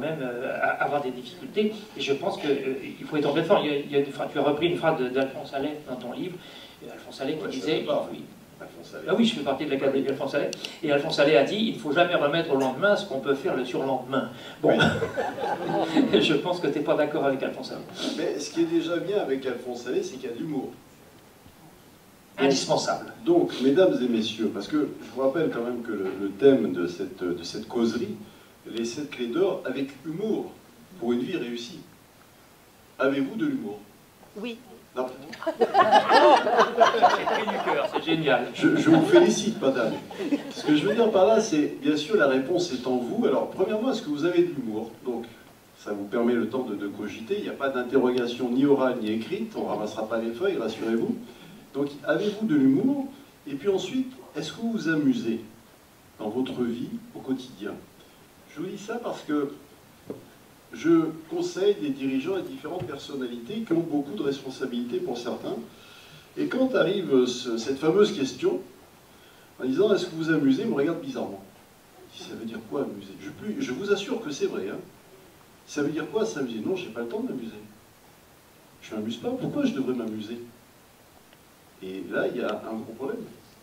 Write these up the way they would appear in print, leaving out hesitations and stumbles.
même avoir des difficultés. Et je pense qu'il faut être en pleine forme. Tu as repris une phrase d'Alphonse Allais dans ton livre, Alphonse Allais qui disait... Ah oui, je fais partie de l'Académie d'Alphonse Allais. Et Alphonse Allais a dit, il ne faut jamais remettre au lendemain ce qu'on peut faire le surlendemain. Bon, oui. Je pense que tu n'es pas d'accord avec Alphonse Allais. Mais ce qui est déjà bien avec Alphonse Allais, c'est qu'il y a de l'humour. Indispensable. Donc, mesdames et messieurs, parce que je vous rappelle quand même que le thème de cette causerie, les 7 clés d'or avec humour pour une vie réussie. Avez-vous de l'humour? Oui. Non. C'est pris du cœur, c'est génial. Je vous félicite, madame. Ce que je veux dire par là, c'est, bien sûr, la réponse est en vous. Alors, premièrement, est-ce que vous avez de l'humour? Donc, ça vous permet le temps de cogiter. Il n'y a pas d'interrogation ni orale ni écrite. On ne ramassera pas les feuilles, rassurez-vous. Donc, avez-vous de l'humour? Et puis ensuite, est-ce que vous vous amusez dans votre vie au quotidien? Je vous dis ça parce que je conseille des dirigeants et différentes personnalités qui ont beaucoup de responsabilités pour certains. Et quand arrive cette fameuse question, en disant « Est-ce que vous vous amusez ?» ils me regardent bizarrement. Ça veut dire quoi amuser? Je vous assure que c'est vrai. Hein. Ça veut dire quoi s'amuser? Non, je n'ai pas le temps de m'amuser. Je ne m'amuse pas. Pourquoi je devrais m'amuser? Et là, il y a un gros problème.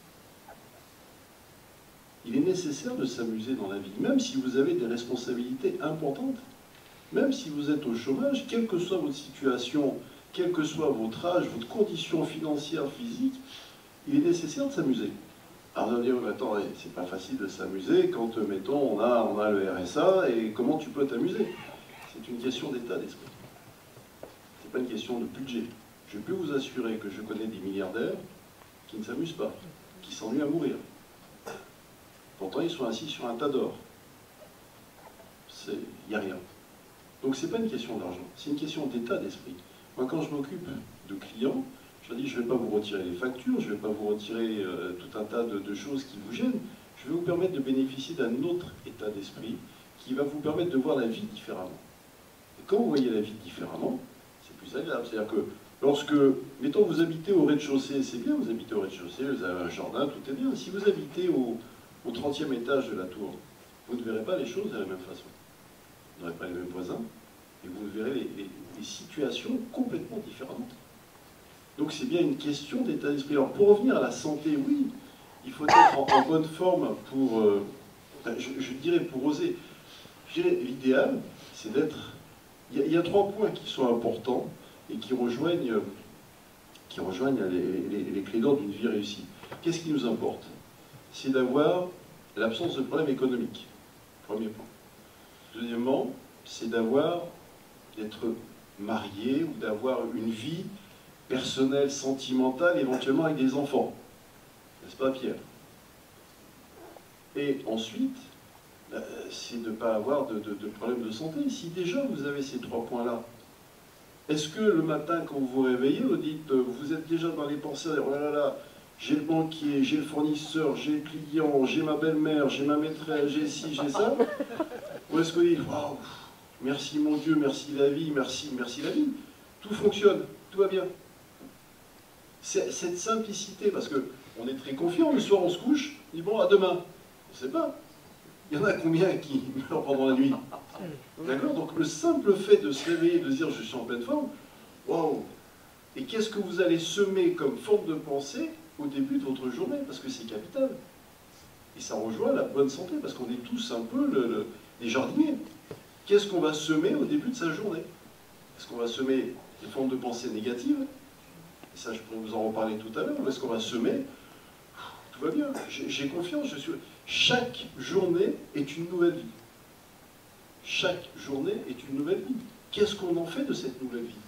Il est nécessaire de s'amuser dans la vie, même si vous avez des responsabilités importantes, même si vous êtes au chômage, quelle que soit votre situation, quel que soit votre âge, votre condition financière, physique, il est nécessaire de s'amuser. Alors, vous allez dire, attends, c'est pas facile de s'amuser quand, mettons, on a le RSA, et comment tu peux t'amuser? C'est une question d'état d'esprit. C'est pas une question de budget. Je peux vous assurer que je connais des milliardaires qui ne s'amusent pas, qui s'ennuient à mourir. Pourtant, ils sont assis sur un tas d'or. Il n'y a rien. Donc, ce n'est pas une question d'argent, c'est une question d'état d'esprit. Moi, quand je m'occupe de clients, je leur dis, je ne vais pas vous retirer les factures, je ne vais pas vous retirer tout un tas de choses qui vous gênent. Je vais vous permettre de bénéficier d'un autre état d'esprit qui va vous permettre de voir la vie différemment. Et quand vous voyez la vie différemment, c'est plus agréable. C'est-à-dire que lorsque, mettons, vous habitez au rez-de-chaussée, c'est bien, vous habitez au rez-de-chaussée, vous avez un jardin, tout est bien. Si vous habitez au 30e étage de la tour, vous ne verrez pas les choses de la même façon. Vous n'aurez pas les mêmes voisins, et vous verrez les situations complètement différentes. Donc c'est bien une question d'état d'esprit. Alors pour revenir à la santé, oui, il faut être en bonne forme pour, je dirais pour oser. Je dirais l'idéal, c'est d'être... Il y a 3 points qui sont importants et qui rejoignent les clés d'or d'une vie réussie. Qu'est-ce qui nous importe? C'est d'avoir l'absence de problèmes économiques. Premier point. Deuxièmement, c'est d'être marié ou d'avoir une vie personnelle, sentimentale, éventuellement avec des enfants. N'est-ce pas, Pierre? Et ensuite, c'est de ne pas avoir de problèmes de santé. Si déjà vous avez ces 3 points-là, est-ce que le matin, quand vous vous réveillez, vous dites, vous êtes déjà dans les pensées, oh là là, j'ai le banquier, j'ai le fournisseur, j'ai le client, j'ai ma belle-mère, j'ai ma maîtresse, j'ai ci, j'ai ça. Ou est-ce que vous dites, waouh, merci mon Dieu, merci la vie, merci la vie. Tout fonctionne, tout va bien. Cette simplicité, parce qu'on est très confiant, le soir on se couche, on dit bon, à demain. On ne sait pas. Il y en a combien qui meurent pendant la nuit? D'accord? Donc le simple fait de se réveiller, de se dire je suis en pleine forme, waouh! Et qu'est-ce que vous allez semer comme forme de pensée au début de votre journée? Parce que c'est capital. Et ça rejoint la bonne santé, parce qu'on est tous un peu des jardiniers. Qu'est-ce qu'on va semer au début de sa journée? Est-ce qu'on va semer des formes de pensée négatives? Et ça, je pourrais vous en reparler tout à l'heure. Ou est-ce qu'on va semer? Tout va bien, j'ai confiance, chaque journée est une nouvelle vie. Chaque journée est une nouvelle vie. Qu'est-ce qu'on en fait de cette nouvelle vie?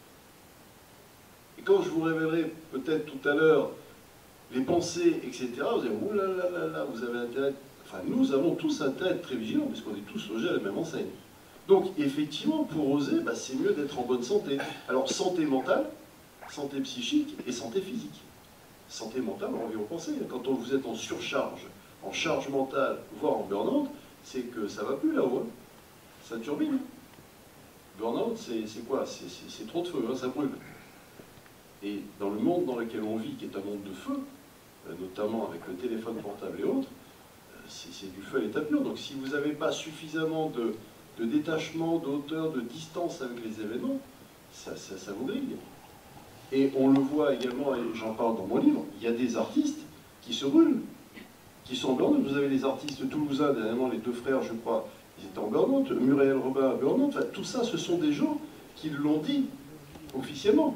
Et quand je vous révélerai peut-être tout à l'heure les pensées, etc., vous allez dire, oh là là là là, vous avez intérêt, enfin nous avons tous intérêt à être très vigilants, puisqu'on est tous logés à la même enseigne. Donc effectivement, pour oser, c'est mieux d'être en bonne santé. Alors santé mentale, santé psychique et santé physique. Santé mentale, on revient au pensées. Quand vous êtes en surcharge, en charge mentale, voire en burn-out, c'est que ça ne va plus là-haut. Hein. Ça turbine. Burn-out, c'est quoi? C'est trop de feu, hein, ça brûle. Et dans le monde dans lequel on vit, qui est un monde de feu, notamment avec le téléphone portable et autres, c'est du feu à l'état pur. Donc si vous n'avez pas suffisamment de détachement, de hauteur, de distance avec les événements, ça vous grille. Et on le voit également, et j'en parle dans mon livre, il y a des artistes qui se brûlent, qui sont en burn-out. Vous avez les artistes toulousains, dernièrement les deux frères, je crois, ils étaient en burn-out, Muriel Robin burn-out, enfin, tout ça, ce sont des gens qui l'ont dit officiellement.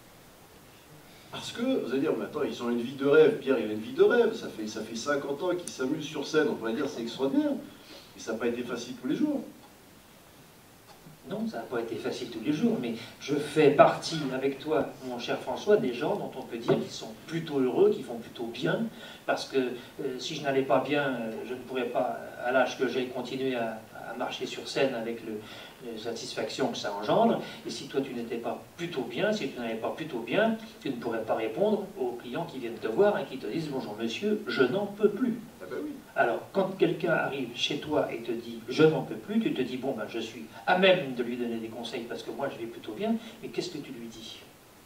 Parce que, vous allez dire, mais attends, ils ont une vie de rêve. Pierre, il a une vie de rêve. Ça fait 50 ans qu'il s'amuse sur scène. On pourrait dire c'est extraordinaire. Et ça n'a pas été facile tous les jours. Non, ça n'a pas été facile tous les jours, mais je fais partie avec toi, mon cher François, des gens dont on peut dire qu'ils sont plutôt heureux, qu'ils font plutôt bien, parce que si je n'allais pas bien, je ne pourrais pas, à l'âge que j'ai, continuer à marcher sur scène avec la satisfaction que ça engendre. Et si toi tu n'étais pas plutôt bien, si tu n'allais pas plutôt bien, tu ne pourrais pas répondre aux clients qui viennent te voir et qui te disent « Bonjour monsieur, je n'en peux plus ». Ah ben oui. Alors, quand quelqu'un arrive chez toi et te dit « je n'en peux plus », tu te dis « bon, ben, je suis à même de lui donner des conseils parce que moi je vais plutôt bien », mais qu'est-ce que tu lui dis?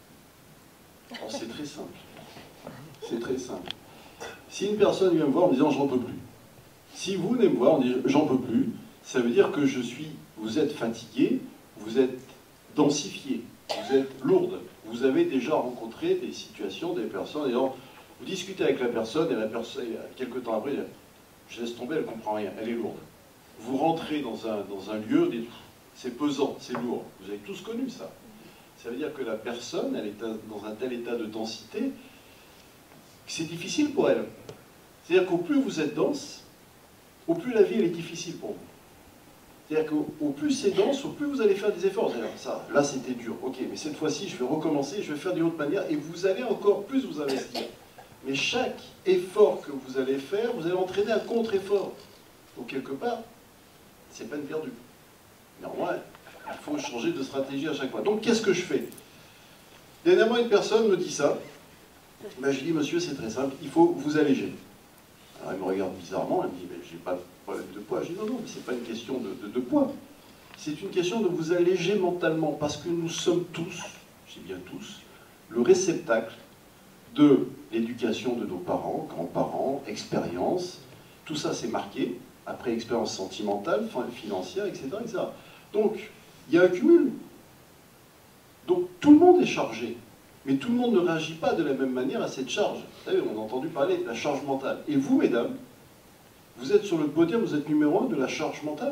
C'est très simple. C'est très simple. Si une personne vient me voir en disant « j'en peux plus », si vous venez me voir en disant « j'en peux plus », ça veut dire que vous êtes fatigué, vous êtes densifié, vous êtes lourde. Vous avez déjà rencontré des situations, des personnes, et alors, vous discutez avec la personne, et la personne, quelques temps après, je laisse tomber, elle ne comprend rien, elle est lourde. Vous rentrez dans un lieu, c'est pesant, c'est lourd. Vous avez tous connu ça. Ça veut dire que la personne, elle est dans un tel état de densité que c'est difficile pour elle. C'est-à-dire qu'au plus vous êtes dense, au plus la vie elle est difficile pour vous. C'est-à-dire qu'au plus c'est dense, au plus vous allez faire des efforts. Ça, là c'était dur, ok, mais cette fois-ci je vais recommencer, je vais faire d'une autre manière, et vous allez encore plus vous investir. Mais chaque effort que vous allez faire, vous allez entraîner un contre-effort. Donc quelque part, c'est peine perdue. Néanmoins, il faut changer de stratégie à chaque fois. Donc qu'est-ce que je fais? Dernièrement, une personne me dit ça. Ben, je dis, monsieur, c'est très simple, il faut vous alléger. Alors il me regarde bizarrement, il me dit, mais j'ai pas de problème de poids. Je dis, non, non, mais c'est pas une question de poids. C'est une question de vous alléger mentalement, parce que nous sommes tous, je dis bien tous, le réceptacle de l'éducation de nos parents, grands-parents, expérience. Tout ça, c'est marqué. Après, expérience sentimentale, financière, etc., etc. Donc, il y a un cumul. Donc, tout le monde est chargé. Mais tout le monde ne réagit pas de la même manière à cette charge. Vous savez, on a entendu parler de la charge mentale. Et vous, mesdames, vous êtes sur le podium, vous êtes numéro 1 de la charge mentale.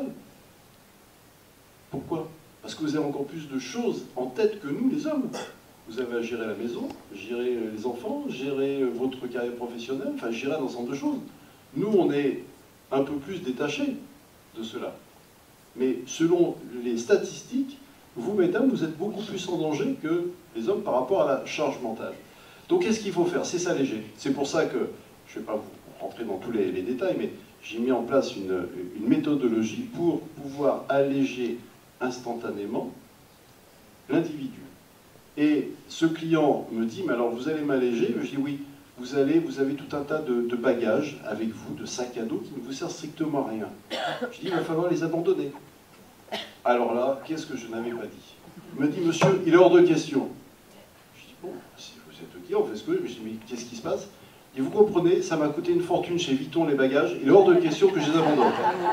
Pourquoi? Parce que vous avez encore plus de choses en tête que nous, les hommes. Vous avez à gérer la maison, gérer les enfants, gérer votre carrière professionnelle, enfin gérer un ensemble de choses. Nous, on est un peu plus détachés de cela. Mais selon les statistiques, vous, mesdames, vous êtes beaucoup plus en danger que les hommes par rapport à la charge mentale. Donc qu'est-ce qu'il faut faire? C'est s'alléger. C'est pour ça que, je ne vais pas vous rentrer dans tous les détails, mais j'ai mis en place une méthodologie pour pouvoir alléger instantanément l'individu. Et ce client me dit, mais alors vous allez m'alléger? Je dis oui, vous avez tout un tas de bagages avec vous, de sacs à dos qui ne vous servent strictement à rien. Je dis, il va falloir les abandonner. Alors là, qu'est-ce que je n'avais pas dit? Il me dit, monsieur, il est hors de question. Je dis, bon, si vous êtes OK, on fait ce que je dis, mais qu'est-ce qui se passe? Et vous comprenez, ça m'a coûté une fortune chez Vuitton les bagages, il est hors de question que je les abandonne.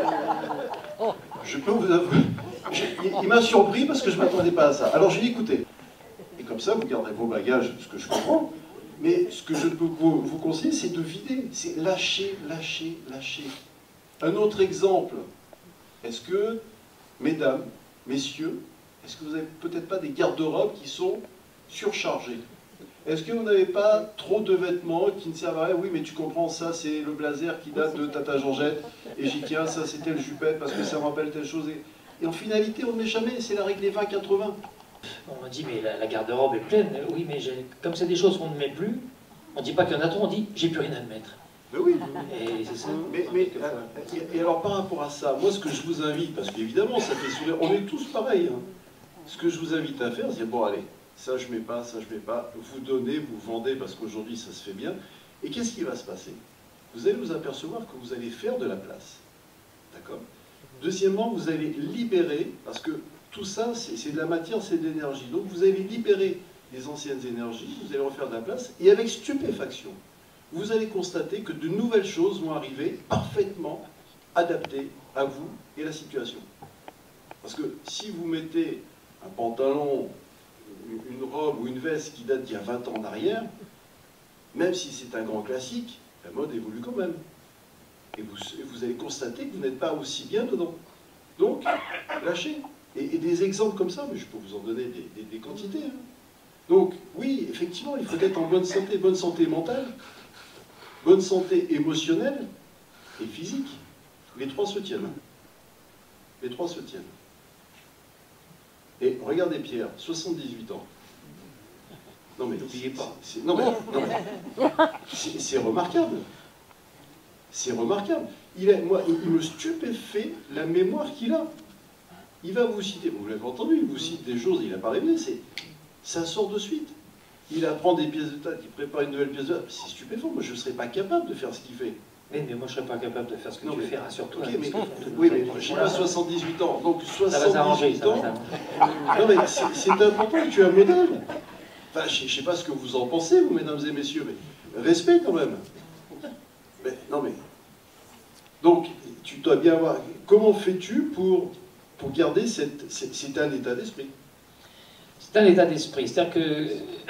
Je peux vous avouer, il m'a surpris parce que je ne m'attendais pas à ça. Alors je lui ai dit, écoutez, et comme ça vous garderez vos bagages, ce que je comprends, mais ce que je peux vous conseiller, c'est de vider, c'est lâcher, lâcher, lâcher. Un autre exemple, est-ce que, mesdames, messieurs, est-ce que vous n'avez peut-être pas des garde-robes qui sont surchargés? Est-ce que vous n'avez pas trop de vêtements qui ne servent à rien? Oui, mais tu comprends, ça c'est le blazer qui date de Tata Georgette, et j'y tiens, ça c'était le jupette parce que ça me rappelle telle chose. Et en finalité, on ne met jamais, c'est la règle des 20-80. On m'a dit, mais la garde-robe est pleine. Oui, mais comme c'est des choses qu'on ne met plus, on ne dit pas qu'il y en a trop, on dit, j'ai plus rien à me mettre. Mais oui. Et c'est ça. Et alors par rapport à ça, moi ce que je vous invite, parce qu'évidemment, ça fait sourire, on est tous pareils, hein. Ce que je vous invite à faire, c'est bon, allez, ça je mets pas, ça je mets pas, vous donnez, vous vendez, parce qu'aujourd'hui ça se fait bien. Et qu'est-ce qui va se passer? Vous allez vous apercevoir que vous allez faire de la place. D'accord? Deuxièmement, vous allez libérer, parce que tout ça, c'est de la matière, c'est de l'énergie. Donc vous allez libérer les anciennes énergies, vous allez refaire de la place, et avec stupéfaction, vous allez constater que de nouvelles choses vont arriver parfaitement adaptées à vous et la situation. Parce que si vous mettez un pantalon, une robe ou une veste qui date d'il y a 20 ans en arrière, même si c'est un grand classique, la mode évolue quand même. Et vous allez constater que vous n'êtes pas aussi bien dedans. Donc, lâchez. Et des exemples comme ça, mais je peux vous en donner des quantités. Hein. Donc, oui, effectivement, il faut être en bonne santé mentale, bonne santé émotionnelle et physique. Les trois se tiennent. Les trois se tiennent. Et regardez Pierre, 78 ans. Non mais n'oubliez pas. C'est remarquable. C'est remarquable. Il me stupéfait la mémoire qu'il a. Il va vous citer, vous l'avez entendu, il vous cite des choses, il n'a pas rêvé, ça sort de suite. Il apprend des pièces de théâtre, il prépare une nouvelle pièce de théâtre. C'est stupéfant, moi je ne serais pas capable de faire ce qu'il fait. Oui, mais moi je ne serais pas capable de faire ce que tu fais, rassure-toi. Okay, oui, mais je n'ai pas 78 ans, donc 78 ans... Non mais c'est important que tu aies un modèle. Enfin, je ne sais pas ce que vous en pensez, vous, mesdames et messieurs, mais respect quand même. Mais, non mais... Donc, tu dois bien voir... Comment fais-tu pour garder c'est un état d'esprit? C'est un état d'esprit. C'est-à-dire que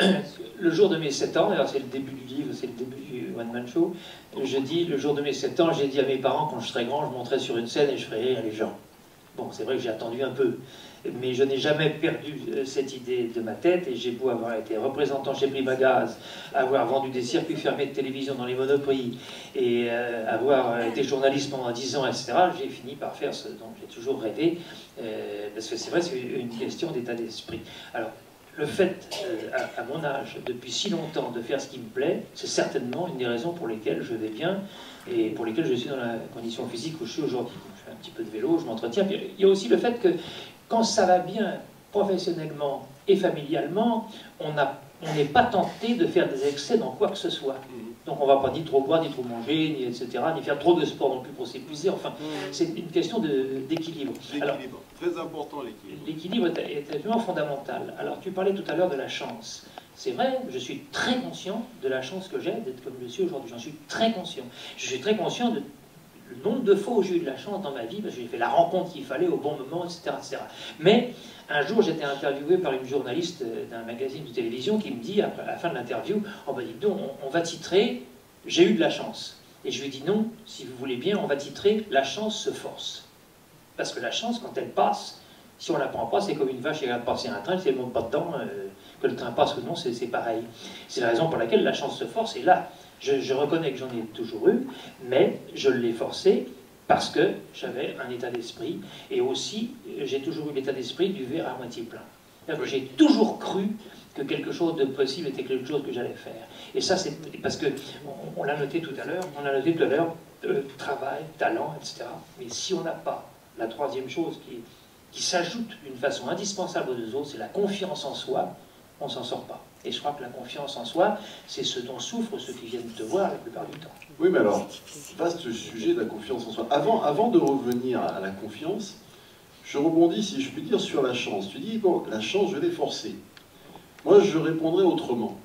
le jour de mes 7 ans, alors c'est le début du livre, c'est le début du One Man Show, je dis, le jour de mes 7 ans, j'ai dit à mes parents, quand je serai grand, je monterai sur une scène et je ferai rire les gens. Bon, c'est vrai que j'ai attendu un peu, mais je n'ai jamais perdu cette idée de ma tête, et j'ai beau avoir été représentant chez Primagaz, avoir vendu des circuits fermés de télévision dans les Monoprix, et avoir été journaliste pendant 10 ans, etc., j'ai fini par faire ce dont j'ai toujours rêvé, parce que c'est vrai, c'est une question d'état d'esprit. Alors, le fait, à mon âge, depuis si longtemps, de faire ce qui me plaît, c'est certainement une des raisons pour lesquelles je vais bien, et pour lesquelles je suis dans la condition physique où je suis aujourd'hui. Je fais un petit peu de vélo, je m'entretiens. Puis il y a aussi le fait que quand ça va bien professionnellement et familialement, on n'est pas tenté de faire des excès dans quoi que ce soit. Donc on ne va pas ni trop boire, ni trop manger, ni etc., ni faire trop de sport non plus pour s'épuiser. Enfin, c'est une question d'équilibre. L'équilibre, très important l'équilibre. L'équilibre est absolument fondamental. Alors tu parlais tout à l'heure de la chance. C'est vrai, je suis très conscient de la chance que j'ai d'être comme je suis aujourd'hui. J'en suis très conscient. Je suis très conscient de le nombre de fois où j'ai eu de la chance dans ma vie, parce que j'ai fait la rencontre qu'il fallait au bon moment, etc. etc. Mais un jour, j'étais interviewé par une journaliste d'un magazine de télévision qui me dit, à la fin de l'interview, « Oh ben dis donc, on va titrer « J'ai eu de la chance ». Et je lui ai dit « Non, si vous voulez bien, on va titrer « La chance se force ». Parce que la chance, quand elle passe, si on ne la prend pas, c'est comme une vache qui regarde passer un train, si elle ne monte pas dedans, que le train passe ou non, c'est pareil. C'est la raison pour laquelle la chance se force. Et là, je reconnais que j'en ai toujours eu, mais je l'ai forcé parce que j'avais un état d'esprit. Et aussi, j'ai toujours eu l'état d'esprit du verre à moitié plein. J'ai toujours cru que quelque chose de possible était quelque chose que j'allais faire. Et ça, c'est parce que, on l'a noté tout à l'heure, travail, talent, etc. Mais si on n'a pas la troisième chose qui s'ajoute d'une façon indispensable aux deux autres, c'est la confiance en soi, on ne s'en sort pas. Et je crois que la confiance en soi, c'est ce dont souffrent ceux qui viennent te voir la plupart du temps. Oui, mais alors, vaste sujet de la confiance en soi. Avant de revenir à la confiance, je rebondis, si je puis dire, sur la chance. Tu dis, bon, la chance, je l'ai forcée. Moi, je répondrai autrement.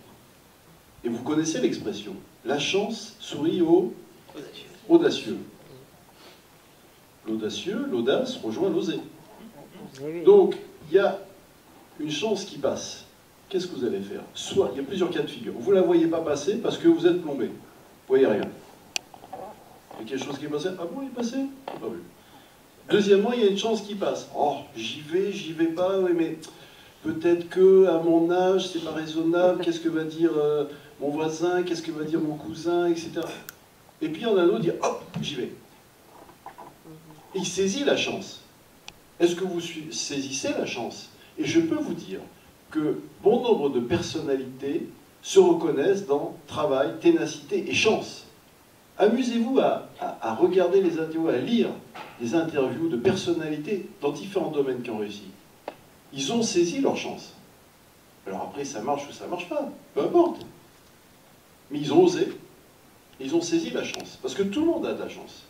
Et vous connaissez l'expression. La chance sourit aux audacieux. L'audacieux, l'audace rejoint l'oser. Donc, il y a une chance qui passe. Qu'est-ce que vous allez faire? Soit, il y a plusieurs cas de figure. Vous ne la voyez pas passer parce que vous êtes plombé. Vous ne voyez rien. Il y a quelque chose qui est passé. Ah bon, il est passé? Pas vu. Deuxièmement, il y a une chance qui passe. Oh, j'y vais pas, oui, mais peut-être que à mon âge, c'est pas raisonnable. Qu'est-ce que va dire mon voisin? Qu'est-ce que va dire mon cousin, etc. Et puis, il y en a un autre qui dit, hop, j'y vais. Il saisit la chance. Est-ce que vous saisissez la chance? Et je peux vous dire que bon nombre de personnalités se reconnaissent dans travail, ténacité et chance. Amusez-vous à regarder les interviews, à lire les interviews de personnalités dans différents domaines qui ont réussi. Ils ont saisi leur chance. Alors après, ça marche ou ça marche pas, peu importe. Mais ils ont osé, ils ont saisi la chance. Parce que tout le monde a de la chance.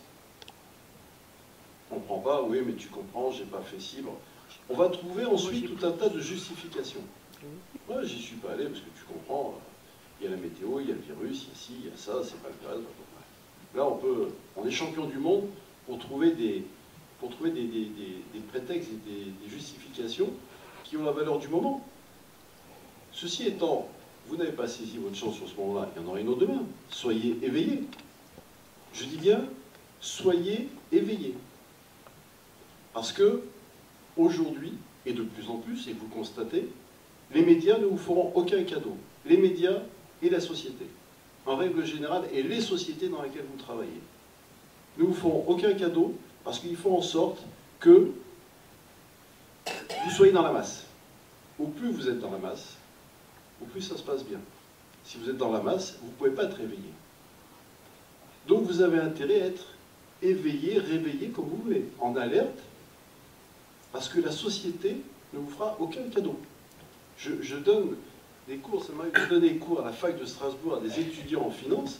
On ne comprend pas, oui, mais tu comprends, j'ai pas fait ci. Bon. On va trouver ensuite tout un tas de justifications. Moi, j'y suis pas allé parce que tu comprends, il y a la météo, il y a le virus, il y a ci, il y a ça, c'est pas le cas. Là, on est champion du monde pour trouver pour trouver des prétextes et des justifications qui ont la valeur du moment. Ceci étant, vous n'avez pas saisi votre chance sur ce moment-là, il y en aura une autre demain. Soyez éveillés. Je dis bien, soyez éveillés. Parce que, aujourd'hui, et de plus en plus, et vous le constatez, les médias ne vous feront aucun cadeau. Les médias et la société, en règle générale, et les sociétés dans lesquelles vous travaillez, ne vous feront aucun cadeau parce qu'ils font en sorte que vous soyez dans la masse. Au plus vous êtes dans la masse, au plus ça se passe bien. Si vous êtes dans la masse, vous ne pouvez pas être réveillé. Donc vous avez intérêt à être éveillé, réveillé, comme vous voulez, en alerte, parce que la société ne vous fera aucun cadeau. Je donne des cours, ça m'arrive de donner des cours à la fac de Strasbourg à des étudiants en finance.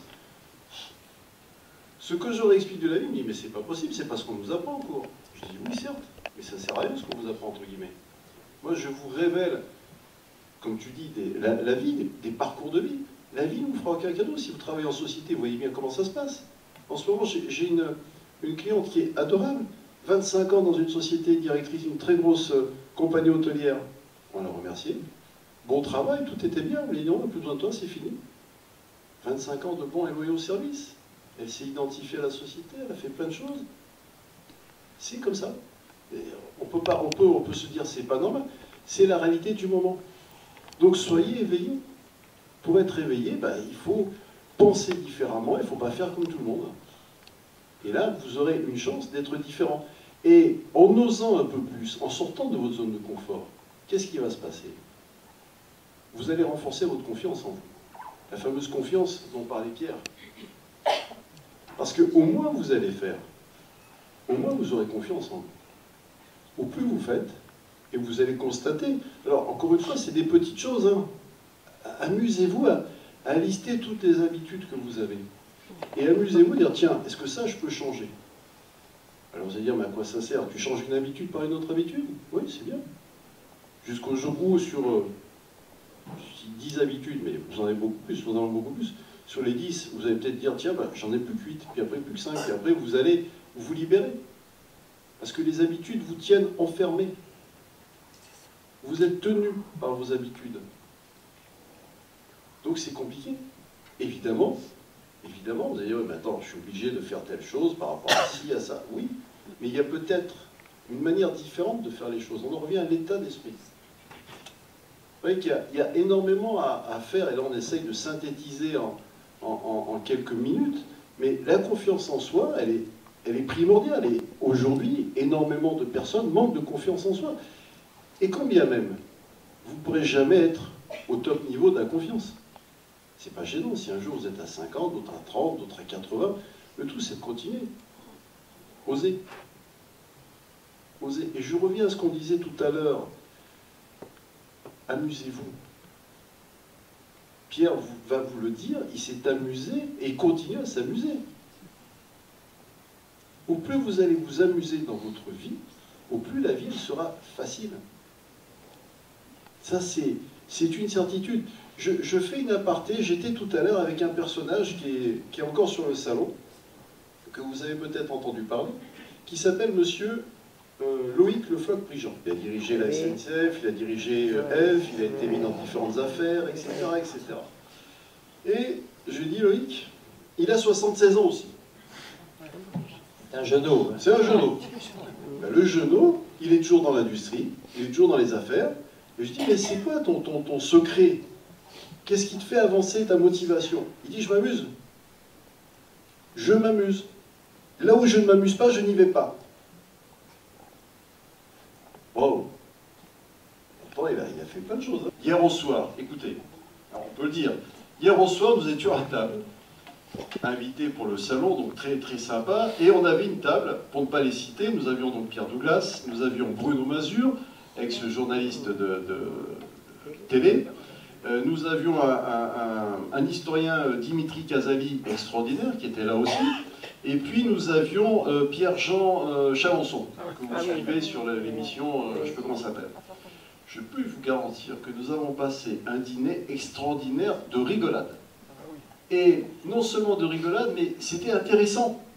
Ce que je leur explique de la vie, ils me disent, mais c'est pas possible, c'est pas ce qu'on nous apprend en cours. Je dis, oui certes, mais ça sert à rien ce qu'on vous apprend entre guillemets. Moi je vous révèle, comme tu dis, la vie, des parcours de vie. La vie ne vous fera aucun cadeau. Si vous travaillez en société, vous voyez bien comment ça se passe. En ce moment, j'ai une cliente qui est adorable, 25 ans dans une société, directrice d'une très grosse compagnie hôtelière. On l'a remerciée. Bon travail, tout était bien, mais non, on n'a plus besoin de toi, c'est fini. 25 ans de bons et loyaux services. Elle s'est identifiée à la société, elle a fait plein de choses. C'est comme ça. Et on peut se dire c'est pas normal. C'est la réalité du moment. Donc soyez éveillés. Pour être éveillé, il faut penser différemment, il ne faut pas faire comme tout le monde. Et là, vous aurez une chance d'être différent. Et en osant un peu plus, en sortant de votre zone de confort, qu'est-ce qui va se passer? Vous allez renforcer votre confiance en vous. La fameuse confiance dont parlait Pierre. Parce qu'au moins vous allez faire, au moins vous aurez confiance en vous. Au plus vous faites, et vous allez constater, alors encore une fois, c'est des petites choses, hein. Amusez-vous à lister toutes les habitudes que vous avez. Et amusez-vous à dire, tiens, est-ce que ça, je peux changer? Alors vous allez dire, mais à quoi ça sert? Tu changes une habitude par une autre habitude? Oui, c'est bien. Jusqu'au jour où, sur 10 habitudes, mais vous en avez beaucoup plus, vous en avez beaucoup plus, sur les 10, vous allez peut-être dire, tiens, j'en ai plus que 8, puis après plus que 5, puis après vous allez vous libérer. Parce que les habitudes vous tiennent enfermés. Vous êtes tenu par vos habitudes. Donc c'est compliqué. Évidemment, vous allez dire, mais attends, je suis obligé de faire telle chose par rapport à ci, à ça. Oui, mais il y a peut-être une manière différente de faire les choses. On en revient à l'état d'esprit. Vous voyez qu'il y a énormément à faire, et là on essaye de synthétiser en quelques minutes, mais la confiance en soi, elle est primordiale. Et aujourd'hui, énormément de personnes manquent de confiance en soi. Et quand bien même, vous ne pourrez jamais être au top niveau de la confiance. C'est pas gênant, si un jour vous êtes à 50, d'autres à 30, d'autres à 80, le tout c'est de continuer. Osez. Osez. Et je reviens à ce qu'on disait tout à l'heure. Amusez-vous. Pierre va vous le dire, il s'est amusé et il continue à s'amuser. Au plus vous allez vous amuser dans votre vie, au plus la vie sera facile. Ça c'est une certitude. Je fais une aparté, j'étais tout à l'heure avec un personnage qui est encore sur le salon, que vous avez peut-être entendu parler, qui s'appelle Monsieur Loïc Le Floch-Prigent. Il a dirigé la SNCF, il a dirigé ELF, il a été mis dans différentes affaires, etc. etc. Et je lui dis, Loïc, il a 76 ans aussi. C'est un genou. C'est un genou. Le genou, il est toujours dans l'industrie, il est toujours dans les affaires. Et je dis, mais c'est quoi ton secret? Qu'est-ce qui te fait avancer, ta motivation? Il dit, je m'amuse. Je m'amuse. Là où je ne m'amuse pas, je n'y vais pas. Bravo. Pourtant, il a fait plein de choses. Hein. Hier au soir, écoutez, alors on peut le dire, hier au soir, nous étions à table, invités pour le salon, donc très très sympa, et on avait une table, pour ne pas les citer, nous avions donc Pierre Douglas, nous avions Bruno Mazur, ex-journaliste de télé, nous avions un historien, Dimitri Casali, extraordinaire, qui était là aussi, et puis nous avions Pierre-Jean Chalençon, que vous suivez sur l'émission, je ne sais pas comment ça s'appelle. Je peux vous garantir que nous avons passé un dîner extraordinaire de rigolade. Et non seulement de rigolade, mais c'était intéressant.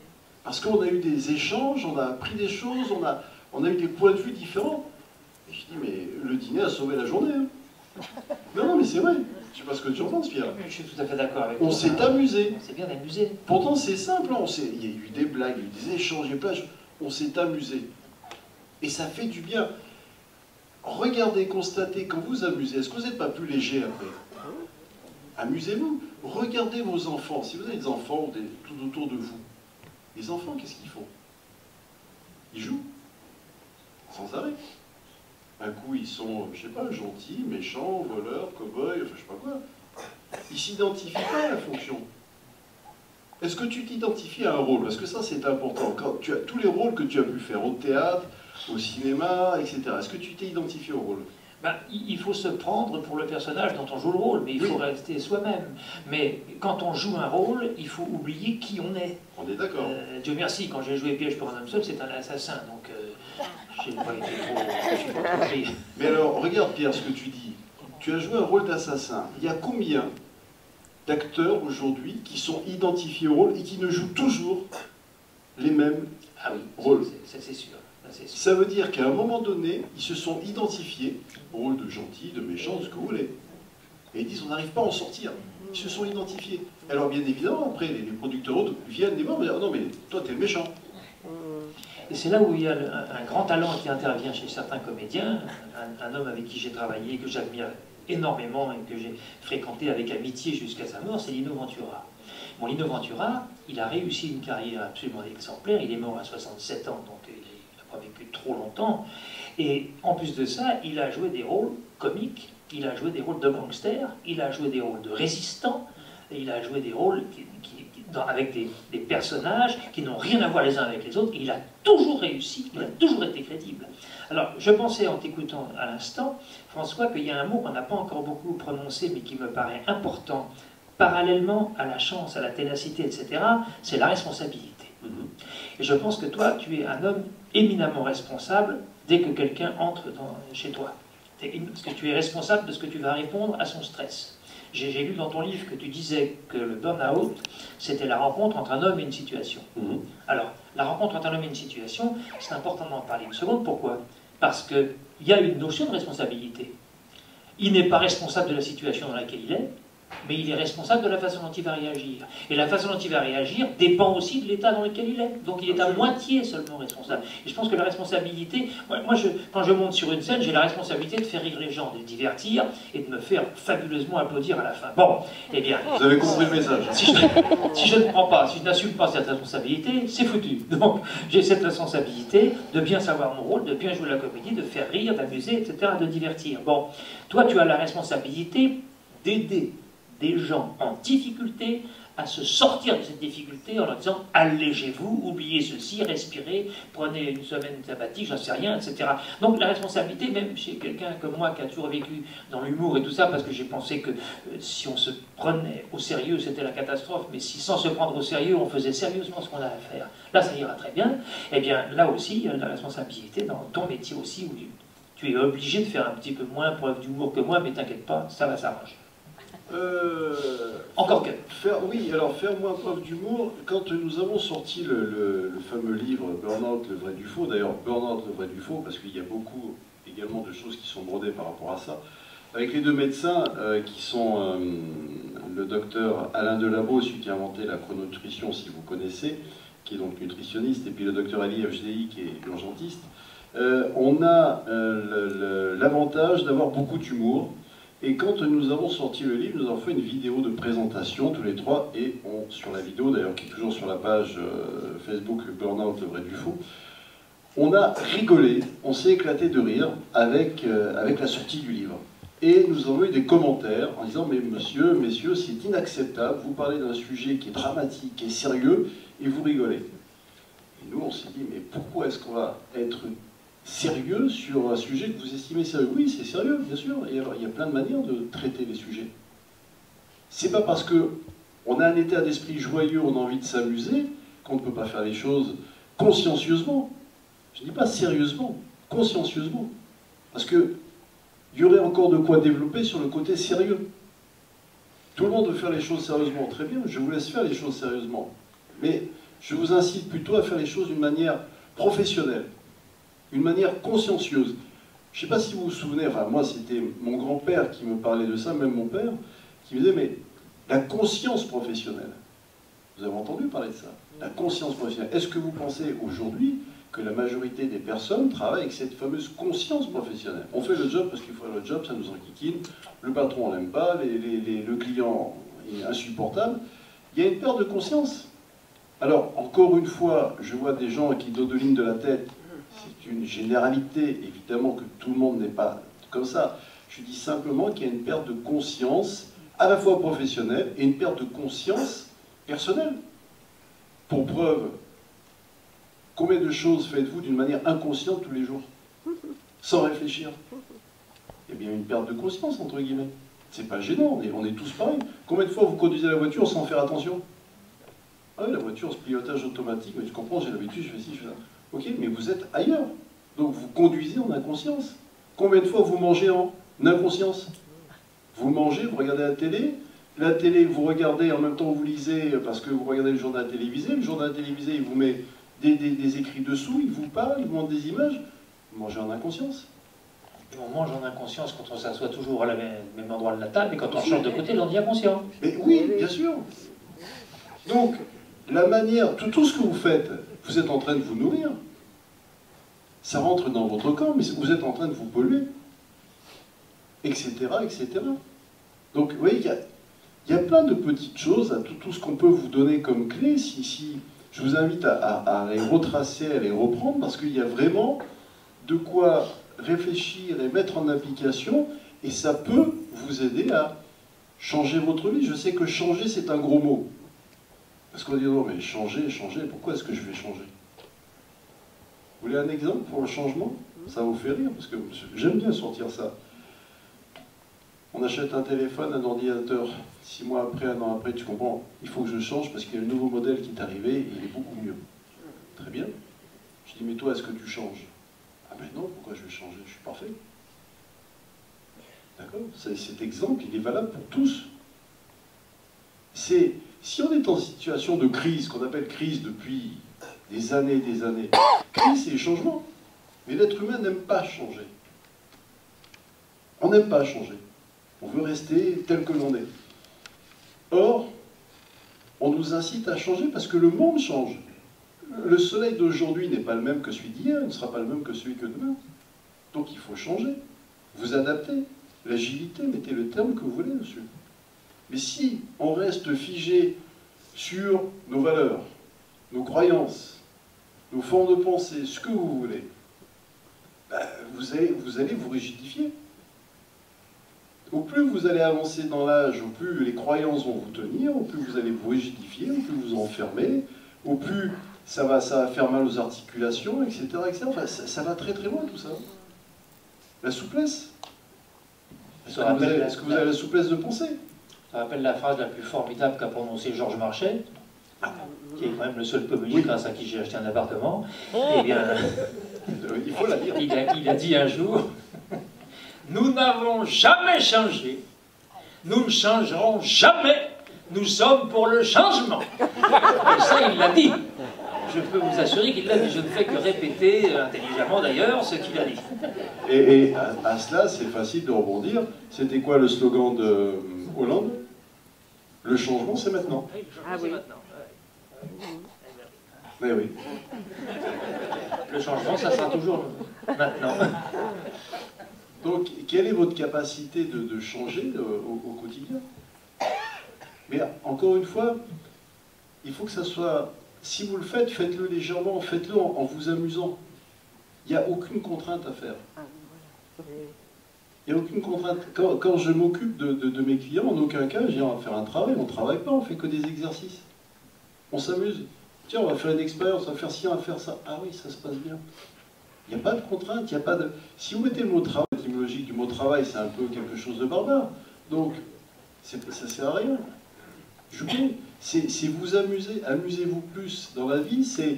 Parce qu'on a eu des échanges, on a appris des choses, on a eu des points de vue différents. Et je dis, mais le dîner a sauvé la journée. Hein. Non, mais c'est vrai. Je sais pas ce que tu en penses, Pierre. Je suis tout à fait d'accord avec toi. On s'est amusé. C'est bien d'amuser. Pourtant, c'est simple. Hein. Il y a eu des blagues, il y a eu des échanges, il y a eu plein de choses. On s'est amusé. Et ça fait du bien. Regardez, constatez, quand vous amusez, est-ce que vous n'êtes pas plus léger après? Amusez-vous. Regardez vos enfants. Si vous avez des enfants tout autour de vous, les enfants, qu'est-ce qu'ils font? Ils jouent. Sans arrêt. Un coup, ils sont, je sais pas, gentils, méchants, voleurs, cow-boys, enfin, je sais pas quoi. Ils s'identifient pas à la fonction. Est-ce que tu t'identifies à un rôle? Parce que ça, c'est important. Quand tu as tous les rôles que tu as pu faire au théâtre, au cinéma, etc. Est-ce que tu t'es identifié au rôle? Ben, il faut se prendre pour le personnage dont on joue le rôle, mais il faut rester soi-même. Mais quand on joue un rôle, il faut oublier qui on est. On est d'accord. Dieu merci, quand j'ai joué Piège pour un homme seul, c'est un assassin, donc j'ai pas été trop pris. Mais alors, regarde Pierre, ce que tu dis. Tu as joué un rôle d'assassin. Il y a combien d'acteurs aujourd'hui qui sont identifiés au rôle et qui ne jouent toujours les mêmes rôles? Ça c'est sûr. Ça veut dire qu'à un moment donné, ils se sont identifiés au rôle de gentil, de méchant, de ce que vous voulez. Et ils disent, on n'arrive pas à en sortir. Ils se sont identifiés. Alors bien évidemment, après, les producteurs autres viennent les voir et disent, oh non mais toi t'es le méchant. Et c'est là où il y a un grand talent qui intervient chez certains comédiens, un homme avec qui j'ai travaillé, que j'admire énormément et que j'ai fréquenté avec amitié jusqu'à sa mort, c'est Lino Ventura. Bon, Lino Ventura, il a réussi une carrière absolument exemplaire, il est mort à 67 ans, donc il n'a pas vécu trop longtemps, et en plus de ça, il a joué des rôles comiques, il a joué des rôles de gangsters, il a joué des rôles de résistants, et il a joué des rôles avec des personnages qui n'ont rien à voir les uns avec les autres, et il a toujours réussi, il a toujours été crédible. Alors, je pensais en t'écoutant à l'instant, François, qu'il y a un mot qu'on n'a pas encore beaucoup prononcé, mais qui me paraît important, parallèlement à la chance, à la ténacité, etc., c'est la responsabilité. Et je pense que toi, tu es un homme éminemment responsable dès que quelqu'un entre chez toi. Parce que tu es responsable de ce que tu vas répondre à son stress. J'ai lu dans ton livre que tu disais que le burn-out, c'était la rencontre entre un homme et une situation. Alors, la rencontre entre un homme et une situation, c'est important d'en parler une seconde. Pourquoi? Parce qu'il y a une notion de responsabilité. Il n'est pas responsable de la situation dans laquelle il est, mais il est responsable de la façon dont il va réagir. Et la façon dont il va réagir dépend aussi de l'état dans lequel il est. Donc il est à moitié seulement responsable. Et je pense que la responsabilité, quand je monte sur une scène, j'ai la responsabilité de faire rire les gens, de les divertir et de me faire fabuleusement applaudir à la fin. Bon, eh bien... Vous avez compris le message. Si je ne prends pas, si je n'assume pas cette responsabilité, c'est foutu. Donc j'ai cette responsabilité de bien savoir mon rôle, de bien jouer la comédie, de faire rire, d'amuser, etc., de divertir. Bon, toi tu as la responsabilité d'aider des gens en difficulté à se sortir de cette difficulté en leur disant allégez-vous, oubliez ceci, respirez, prenez une semaine sabbatique, j'en sais rien, etc. Donc la responsabilité, même chez quelqu'un comme moi qui a toujours vécu dans l'humour et tout ça, parce que j'ai pensé que si on se prenait au sérieux, c'était la catastrophe, mais si sans se prendre au sérieux, on faisait sérieusement ce qu'on a à faire, là ça ira très bien, eh bien là aussi, il y a la responsabilité dans ton métier aussi, où tu es obligé de faire un petit peu moins preuve d'humour que moi, mais t'inquiète pas, ça va s'arranger. Encore que. Oui, alors faire moins preuve d'humour, quand nous avons sorti le fameux livre Burnout, le vrai du faux, d'ailleurs Burnout, le vrai du faux, parce qu'il y a beaucoup également de choses qui sont brodées par rapport à ça, avec les deux médecins qui sont le docteur Alain Delabo, celui qui a inventé la chrononutrition, si vous connaissez, qui est donc nutritionniste, et puis le docteur Ali Fjdei, qui est urgentiste, on a l'avantage d'avoir beaucoup d'humour. Et quand nous avons sorti le livre, nous avons fait une vidéo de présentation, tous les trois, et sur la vidéo, d'ailleurs, qui est toujours sur la page Facebook Burnout, le vrai du faux, on a rigolé, on s'est éclaté de rire avec la sortie du livre. Et nous avons eu des commentaires en disant « Mais monsieur, messieurs, c'est inacceptable, vous parlez d'un sujet qui est dramatique, qui est sérieux, et vous rigolez. » Et nous, on s'est dit « Mais pourquoi est-ce qu'on va être sérieux sur un sujet que vous estimez sérieux? » Oui, c'est sérieux, bien sûr, et il y a plein de manières de traiter les sujets. C'est pas parce qu'on a un état d'esprit joyeux, on a envie de s'amuser, qu'on ne peut pas faire les choses consciencieusement. Je ne dis pas sérieusement, consciencieusement. Parce que il y aurait encore de quoi développer sur le côté sérieux. Tout le monde veut faire les choses sérieusement, très bien, je vous laisse faire les choses sérieusement. Mais Je vous incite plutôt à faire les choses d'une manière professionnelle, d'une manière consciencieuse. Je ne sais pas si vous vous souvenez, enfin moi c'était mon grand-père qui me parlait de ça, même mon père, qui me disait, mais la conscience professionnelle, vous avez entendu parler de ça, la conscience professionnelle. Est-ce que vous pensez aujourd'hui que la majorité des personnes travaillent avec cette fameuse conscience professionnelle? On fait le job parce qu'il faut faire le job, ça nous enquiquine, le patron on l'aime pas, le client est insupportable. Il y a une perte de conscience. Alors, encore une fois, je vois des gens qui dodelinent de la tête. C'est une généralité, évidemment que tout le monde n'est pas comme ça. Je dis simplement qu'il y a une perte de conscience, à la fois professionnelle, et une perte de conscience personnelle. Pour preuve, combien de choses faites-vous d'une manière inconsciente tous les jours, sans réfléchir? Eh bien, une perte de conscience, entre guillemets. C'est pas gênant, on est tous pareils. Combien de fois vous conduisez la voiture sans faire attention? Ah oui, la voiture, ce pilotage automatique, mais tu comprends, j'ai l'habitude, je fais ci, je fais ça. Ok, mais vous êtes ailleurs. Donc vous conduisez en inconscience. Combien de fois vous mangez en inconscience? Vous mangez, vous regardez la télé, vous regardez, en même temps vous lisez, parce que vous regardez le journal télévisé, il vous met des écrits dessous, il vous parle, il vous montre des images. Vous mangez en inconscience. Et on mange en inconscience quand on s'assoit toujours à même endroit de la table, et quand on change de côté, on dit inconscient. Mais oui, bien sûr. Donc, la manière, tout ce que vous faites, vous êtes en train de vous nourrir. Ça rentre dans votre corps, mais vous êtes en train de vous polluer. Etc., etc. Donc, vous voyez, il y a plein de petites choses, à tout ce qu'on peut vous donner comme clé. Si je vous invite à les retracer, à les reprendre, parce qu'il y a vraiment de quoi réfléchir et mettre en application, et ça peut vous aider à changer votre vie. Je sais que changer, c'est un gros mot. Parce qu'on dit, non, mais changer, pourquoi est-ce que je vais changer? Vous voulez un exemple pour le changement? Ça vous fait rire, parce que j'aime bien sortir ça. On achète un téléphone, un ordinateur, 6 mois après, 1 an après, tu comprends, il faut que je change parce qu'il y a un nouveau modèle qui est arrivé et il est beaucoup mieux. Très bien. Je dis, mais toi, est-ce que tu changes? Ah ben non, pourquoi je vais changer? Je suis parfait. D'accord? Cet exemple, il est valable pour tous. Si on est en situation de crise, qu'on appelle crise depuis des années, crise, c'est les changements. Mais l'être humain n'aime pas changer. On n'aime pas changer. On veut rester tel que l'on est. Or, on nous incite à changer parce que le monde change. Le soleil d'aujourd'hui n'est pas le même que celui d'hier, il ne sera pas le même que celui que demain. Donc il faut changer, vous adapter. L'agilité, mettez le terme que vous voulez dessus. Mais si on reste figé sur nos valeurs, nos croyances, nos formes de pensée, ce que vous voulez, ben, vous allez vous rigidifier. Au plus vous allez avancer dans l'âge, au plus les croyances vont vous tenir, au plus vous allez vous rigidifier, au plus vous enfermer, au plus ça va faire mal aux articulations, etc. etc. Enfin, ça va très très loin tout ça. La souplesse. Est-ce que vous avez la souplesse de penser? Ça rappelle la phrase la plus formidable qu'a prononcée Georges Marchais, qui est quand même le seul communiste grâce à qui j'ai acheté un appartement. Eh bien, il faut la dire. Il a dit un jour, nous n'avons jamais changé, nous ne changerons jamais, nous sommes pour le changement. Et ça, il l'a dit. Je peux vous assurer qu'il l'a dit. Je ne fais que répéter, intelligemment d'ailleurs, ce qu'il a dit. Et à cela, c'est facile de rebondir. C'était quoi le slogan de Hollande? Le changement, c'est maintenant. Ah oui. Maintenant. Mais oui. Le changement, ça sera toujours maintenant. Donc, quelle est votre capacité de changer au quotidien? Mais encore une fois, il faut que ça soit... Si vous le faites, faites-le légèrement, faites-le en vous amusant. Il n'y a aucune contrainte à faire. Il n'y a aucune contrainte. Quand je m'occupe de mes clients, en aucun cas, je dis on va faire un travail, on ne travaille pas, on fait que des exercices. On s'amuse. Tiens, on va faire une expérience, on va faire ci, on va faire ça. Ah oui, ça se passe bien. Il n'y a pas de contrainte, il n'y a pas de... Si vous mettez le mot travail, l'étymologie du mot travail, c'est un peu quelque chose de barbare. Donc, ça ne sert à rien. C'est vous amuser, amusez-vous plus dans la vie, c'est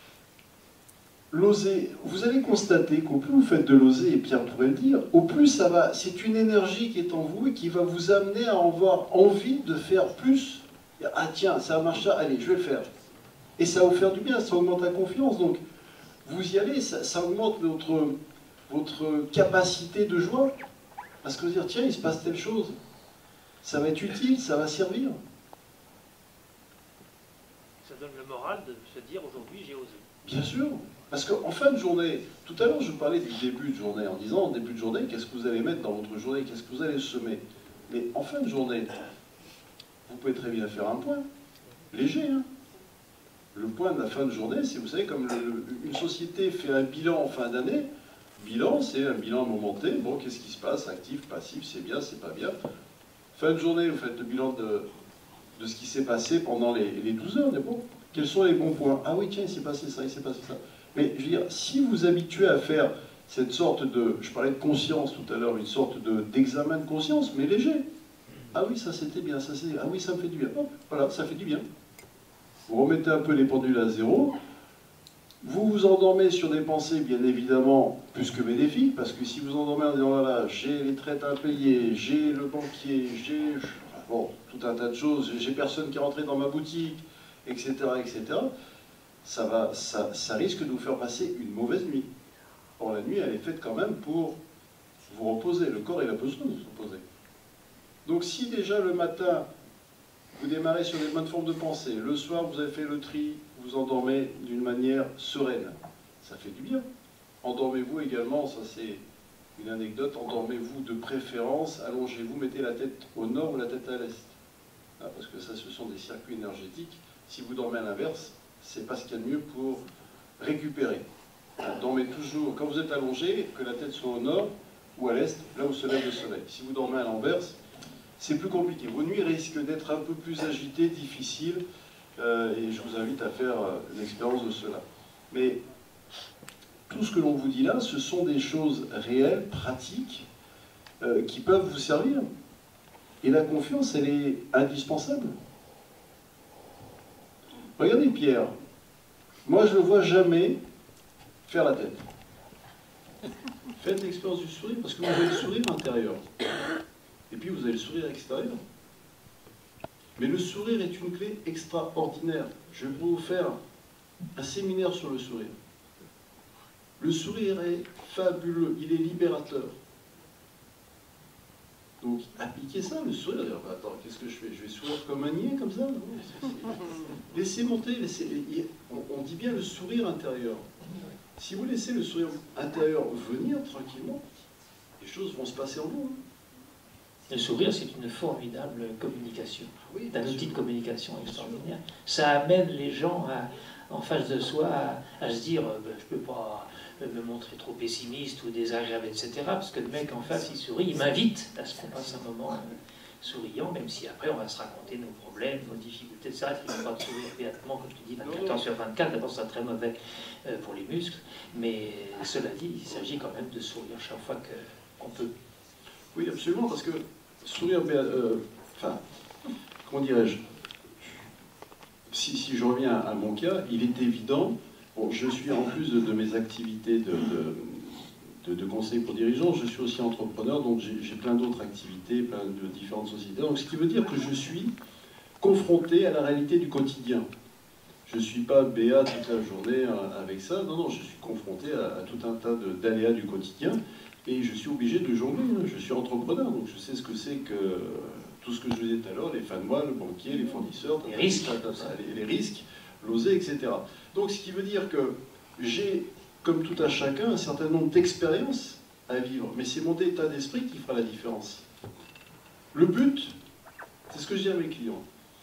l'oser. Vous allez constater qu'au plus vous faites de l'oser, et Pierre pourrait le dire, au plus ça va, c'est une énergie qui est en vous et qui va vous amener à avoir envie de faire plus. Ah tiens, ça marche ça, allez, je vais le faire. Et ça va vous faire du bien, ça augmente la confiance. Donc, vous y allez, ça augmente votre capacité de joie. Parce que vous dire, tiens, il se passe telle chose. Ça va être utile, ça va servir. Ça donne le moral de se dire, aujourd'hui, j'ai osé. Bien sûr. Parce qu'en fin de journée, tout à l'heure, je parlais du début de journée, en disant, en début de journée, qu'est-ce que vous allez mettre dans votre journée, qu'est-ce que vous allez semer. Mais en fin de journée, vous pouvez très bien faire un point. Léger, hein. Le point de la fin de journée, c'est, vous savez, comme une société fait un bilan en fin d'année, bilan, c'est un bilan momenté. Bon, qu'est-ce qui se passe? Actif, passif, c'est bien, c'est pas bien. Fin de journée, vous faites le bilan de ce qui s'est passé pendant les 12 heures. Mais bon, quels sont les bons points? Ah oui, tiens, il s'est passé ça, il s'est passé ça. Mais je veux dire, si vous habituez à faire cette sorte de, je parlais de conscience tout à l'heure, une sorte d'examen de conscience, mais léger. Ah oui, ça c'était bien, ça c'est, ah oui, ça me fait du bien. Hop, voilà, ça fait du bien. Vous remettez un peu les pendules à zéro. Vous vous endormez sur des pensées, bien évidemment, plus que bénéfiques, parce que si vous endormez en disant, voilà, j'ai les traites à payer, j'ai le banquier, j'ai, bon, tout un tas de choses, j'ai personne qui est rentré dans ma boutique, etc., etc., ça risque de vous faire passer une mauvaise nuit. Or, la nuit, elle est faite quand même pour vous reposer. Le corps, il a besoin de se reposer. Donc, si déjà le matin, vous démarrez sur des bonnes formes de pensée, le soir, vous avez fait le tri, vous endormez d'une manière sereine, ça fait du bien. Endormez-vous également, ça c'est une anecdote, endormez-vous de préférence, allongez-vous, mettez la tête au nord ou la tête à l'est. Parce que ça, ce sont des circuits énergétiques. Si vous dormez à l'inverse, c'est pas ce qu'il y a de mieux pour récupérer. Dormez toujours, quand vous êtes allongé, que la tête soit au nord ou à l'est, là où se lève le soleil. Si vous dormez à l'inverse, c'est plus compliqué. Vos nuits risquent d'être un peu plus agitées, difficiles, et je vous invite à faire l'expérience de cela. Mais tout ce que l'on vous dit là, ce sont des choses réelles, pratiques, qui peuvent vous servir. Et la confiance, elle est indispensable. Regardez Pierre. Moi, je ne le vois jamais faire la tête. Faites l'expérience du sourire, parce que vous avez le sourire intérieur. Et puis vous avez le sourire extérieur. Mais le sourire est une clé extraordinaire. Je vais vous faire un séminaire sur le sourire. Le sourire est fabuleux, il est libérateur. Donc appliquez ça, le sourire. Attends, qu'est-ce que je fais? Je vais sourire comme un niais, comme ça? Laissez monter, on dit bien le sourire intérieur. Si vous laissez le sourire intérieur venir tranquillement, les choses vont se passer en vous. Le sourire, c'est une formidable communication. Oui, un outil de communication extraordinaire. Ça amène les gens en face de soi à se dire ben, je ne peux pas me montrer trop pessimiste ou désagréable, etc. Parce que le mec en face, il sourit, il m'invite à ce qu'on passe un moment souriant, même si après on va se raconter nos problèmes, nos difficultés, etc. Il ne faut pas sourire béatement, comme je te dis, 24 heures sur 24. D'abord, c'est très mauvais pour les muscles. Mais cela dit, il s'agit quand même de sourire chaque fois qu'on peut. Oui, absolument, parce que sourire, enfin, comment dirais-je, si je reviens à mon cas, il est évident, bon, je suis en plus de mes activités de conseil pour dirigeants, je suis aussi entrepreneur, donc j'ai plein d'autres activités, plein de différentes sociétés, donc ce qui veut dire que je suis confronté à la réalité du quotidien. Je ne suis pas béat toute la journée avec ça, non, non, je suis confronté à tout un tas d'aléas du quotidien, et je suis obligé de jongler, je suis entrepreneur, donc je sais ce que c'est que tout ce que je vous disais tout à l'heure, les fins de mois, le banquier, les fournisseurs, les risques, les risques, l'oser, etc. Donc ce qui veut dire que j'ai, comme tout à chacun, un certain nombre d'expériences à vivre, mais c'est mon état d'esprit qui fera la différence. Le but, c'est ce que je dis à mes clients,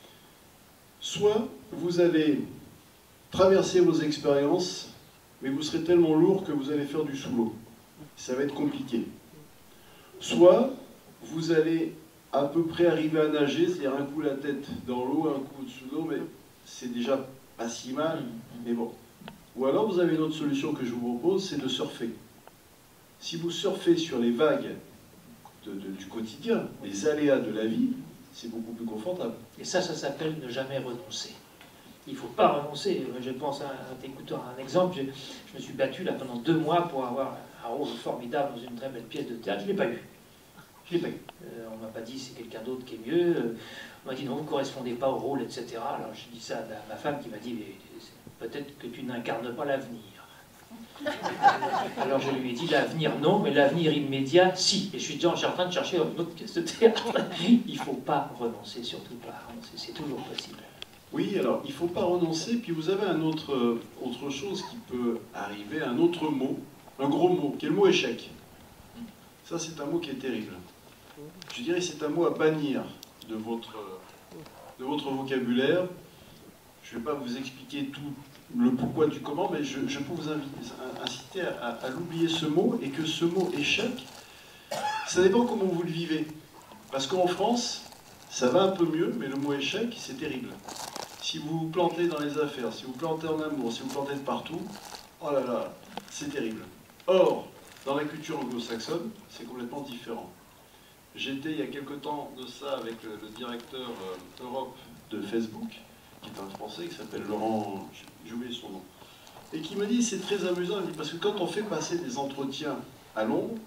soit vous allez traverser vos expériences, mais vous serez tellement lourd que vous allez faire du sous l'eau. Ça va être compliqué. Soit vous allez à peu près arriver à nager, c'est-à-dire un coup la tête dans l'eau, un coup sous l'eau, mais c'est déjà pas si mal, mais bon. Ou alors vous avez une autre solution que je vous propose, c'est de surfer. Si vous surfez sur les vagues du quotidien, les aléas de la vie, c'est beaucoup plus confortable. Et ça s'appelle ne jamais renoncer. Il ne faut pas renoncer. Je pense à un exemple. Je me suis battu là pendant 2 mois pour avoir un rôle formidable dans une très belle pièce de théâtre. Je ne l'ai pas eu. On ne m'a pas dit c'est quelqu'un d'autre qui est mieux. On m'a dit non, vous ne correspondez pas au rôle, etc. Alors j'ai dit ça à ma femme qui m'a dit peut-être que tu n'incarnes pas l'avenir. Alors je lui ai dit l'avenir non, mais l'avenir immédiat si. Et je suis déjà en train de chercher une autre pièce de théâtre. Il ne faut pas renoncer, surtout pas renoncer, c'est toujours possible. Oui, alors il ne faut pas renoncer, puis vous avez autre chose qui peut arriver, un autre mot, un gros mot, qui est le mot échec. Ça c'est un mot qui est terrible. Je dirais que c'est un mot à bannir de votre vocabulaire. Je ne vais pas vous expliquer tout le pourquoi du comment, mais je peux vous inciter à l'oublier ce mot, et que ce mot échec, ça dépend comment vous le vivez. Parce qu'en France, ça va un peu mieux, mais le mot échec, c'est terrible. Si vous vous plantez dans les affaires, si vous vous plantez en amour, si vous vous plantez de partout, oh là là, c'est terrible. Or, dans la culture anglo-saxonne, c'est complètement différent. J'étais il y a quelque temps de ça avec le directeur Europe de Facebook, qui est un Français, qui s'appelle Laurent, j'ai oublié son nom, et qui me dit, c'est très amusant, il dit, parce que quand on fait passer des entretiens à Londres,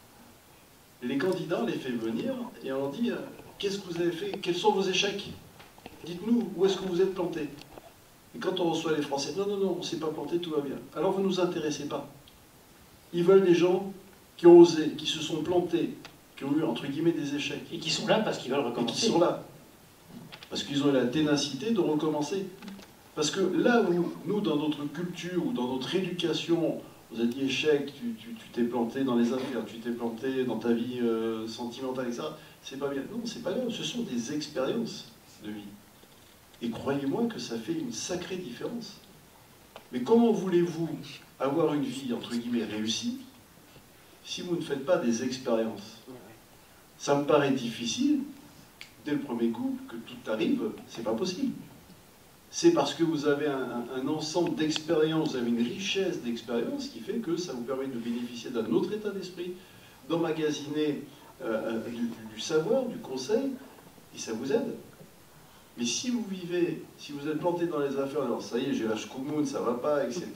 les candidats, on les fait venir, et on leur dit, qu'est-ce que vous avez fait, quels sont vos échecs? Dites-nous, où est-ce que vous êtes planté? Et quand on reçoit les Français, non, non, non, on ne s'est pas planté, tout va bien. Alors vous ne nous intéressez pas. Ils veulent des gens qui ont osé, qui se sont plantés, qui ont eu, entre guillemets, des échecs. Et qui sont là parce qu'ils veulent recommencer. Et qui sont là. Parce qu'ils ont la ténacité de recommencer. Parce que là où, nous, dans notre culture ou dans notre éducation, vous avez dit échec, tu t'es planté dans les affaires, tu t'es planté dans ta vie sentimentale, etc., c'est pas bien. Non, c'est pas grave, ce sont des expériences de vie. Et croyez-moi que ça fait une sacrée différence. Mais comment voulez-vous avoir une vie, entre guillemets, réussie, si vous ne faites pas des expériences? Ça me paraît difficile, dès le premier coup, que tout arrive, c'est pas possible. C'est parce que vous avez un ensemble d'expériences, vous avez une richesse d'expériences qui fait que ça vous permet de bénéficier d'un autre état d'esprit, d'emmagasiner du savoir, du conseil, et ça vous aide. Mais si vous vivez, si vous êtes planté dans les affaires, alors ça y est, j'ai la schkoumoun, ça va pas, etc.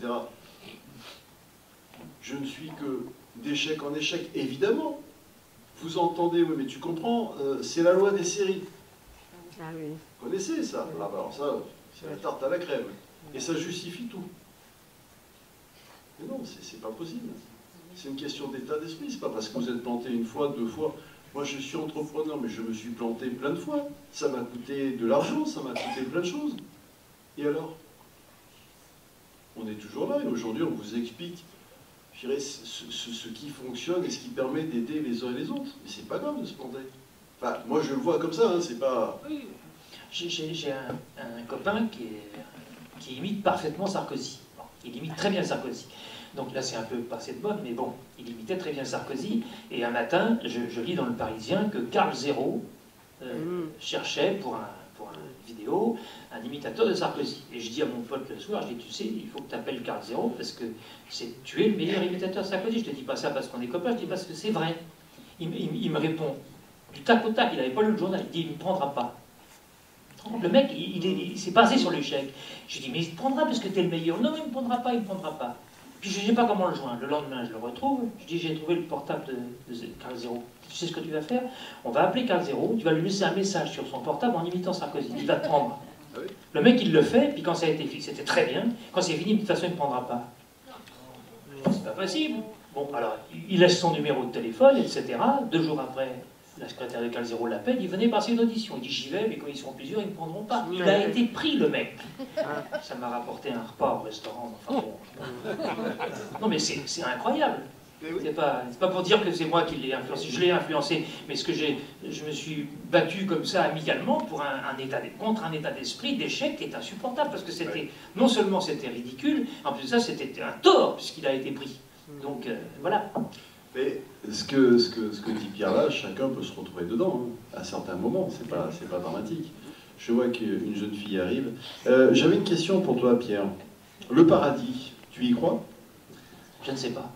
Je ne suis que d'échec en échec, évidemment. Vous entendez, oui, mais tu comprends, c'est la loi des séries. Ah oui. Vous connaissez ça? Ah, alors ça, c'est la tarte à la crème. Et ça justifie tout. Mais non, c'est pas possible. C'est une question d'état d'esprit. C'est pas parce que vous êtes planté une fois, deux fois. Moi, je suis entrepreneur, mais je me suis planté plein de fois. Ça m'a coûté de l'argent, ça m'a coûté plein de choses. Et alors? On est toujours là, et aujourd'hui, on vous explique, je dirais, ce qui fonctionne et ce qui permet d'aider les uns et les autres. Mais c'est pas grave de se planter. Enfin, moi, je le vois comme ça, hein, c'est pas... Oui. J'ai un copain qui imite parfaitement Sarkozy. Bon, il imite très bien Sarkozy. Donc là, c'est un peu passé de mode, mais bon, il imitait très bien Sarkozy. Et un matin, je lis dans Le Parisien que Karl Zéro cherchait pour une vidéo un imitateur de Sarkozy. Et je dis à mon pote le soir, je dis, tu sais, il faut que tu appelles Karl Zéro parce que tu es le meilleur imitateur de Sarkozy. Je te dis pas ça parce qu'on est copains, je dis parce que c'est vrai. Il me répond du tac au tac, il n'avait pas lu le journal, il dit, il ne me prendra pas. Le mec, il s'est basé sur l'échec. Je dis, mais il te prendra parce que tu es le meilleur. Non, il ne me prendra pas, il ne me prendra pas. Puis je ne sais pas comment le joindre. Le lendemain, je le retrouve. Je dis, j'ai trouvé le portable de Karl Zéro. Tu sais ce que tu vas faire? On va appeler Karl Zéro, tu vas lui laisser un message sur son portable en imitant Sarkozy. Il va te prendre. Ah oui. Le mec, il le fait, puis quand ça a été fait, c'était très bien. Quand c'est fini, de toute façon, il ne me prendra pas. C'est pas possible. Bon, alors, il laisse son numéro de téléphone, etc. 2 jours après, la secrétaire de Karl Zéro l'appelle, il venait passer une audition. Il dit, j'y vais, mais quand ils seront plusieurs, ils ne me prendront pas. Il a été pris, le mec. Ça m'a rapporté un repas au restaurant. Enfin, bon. Non, mais c'est incroyable. C'est pas pour dire que c'est moi qui l'ai influencé. Je l'ai influencé, mais je me suis battu comme ça amicalement pour contre un état d'esprit d'échec qui est insupportable. Parce que c'était, non seulement c'était ridicule, en plus de ça, c'était un tort, puisqu'il a été pris. Donc, voilà. Mais ce que dit Pierre là, chacun peut se retrouver dedans, hein, à certains moments, c'est pas dramatique. Je vois qu'une jeune fille arrive. J'avais une question pour toi, Pierre. Le paradis, tu y crois? Je ne sais pas.